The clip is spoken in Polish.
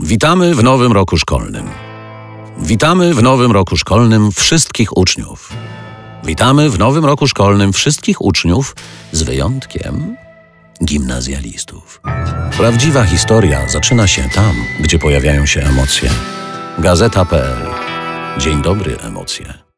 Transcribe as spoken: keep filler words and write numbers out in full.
Witamy w nowym roku szkolnym. Witamy w nowym roku szkolnym wszystkich uczniów. Witamy w nowym roku szkolnym wszystkich uczniów z wyjątkiem gimnazjalistów. Prawdziwa historia zaczyna się tam, gdzie pojawiają się emocje. Gazeta kropka pe el. Dzień dobry, emocje.